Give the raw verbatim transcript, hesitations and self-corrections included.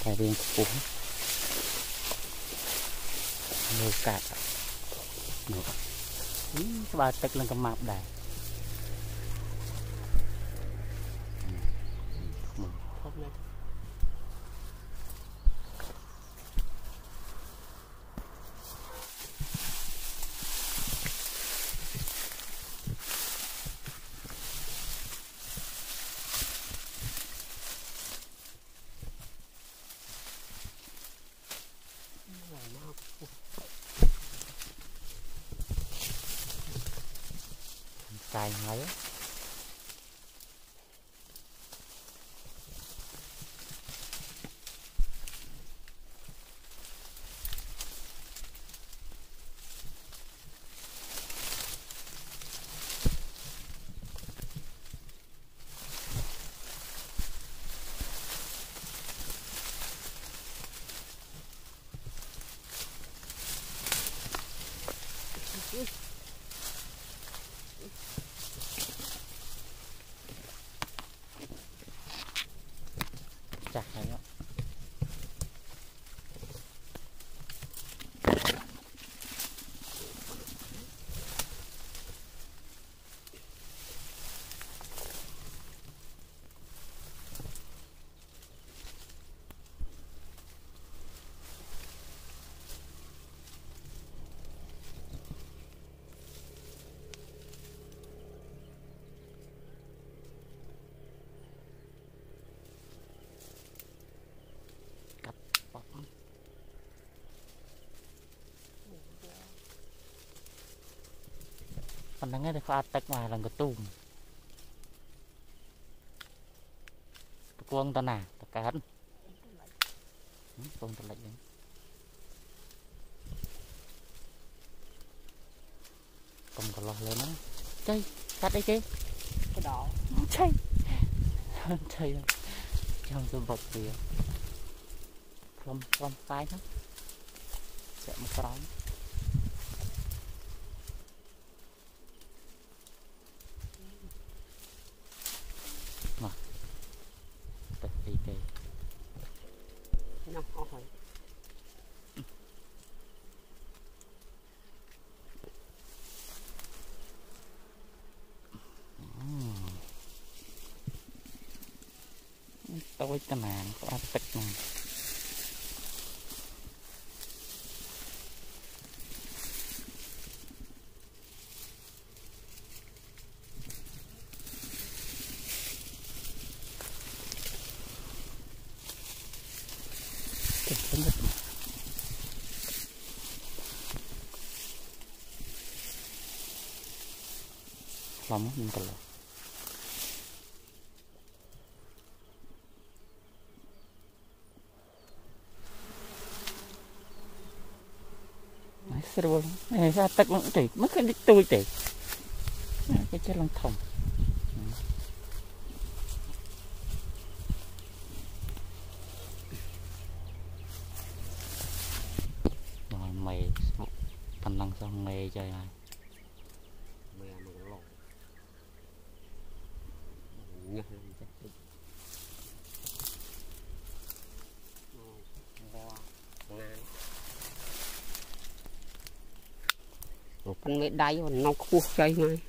riêng cũng nhiều cạn ba tức lên cái map này cài máy chặt này đó. Phần nắng này có tách ngoài là cái tùm quân ta nà ta cán quân ta lạnh đấy không có lo lớn nữa chơi cắt đấy chứ cái đó chơi chơi trong tôi bọc kìa không không phai nữa sẽ một cái mà tập đi kì nó khó hơn tôi cái nào có áp tích này lắm nhưng còn rồi này ra tật nó chỉ mất cái đích tôi để cái chất lăng thòng rồi mày thành năng xong mày chơi này phân mấy đáy nó khô chơi ngay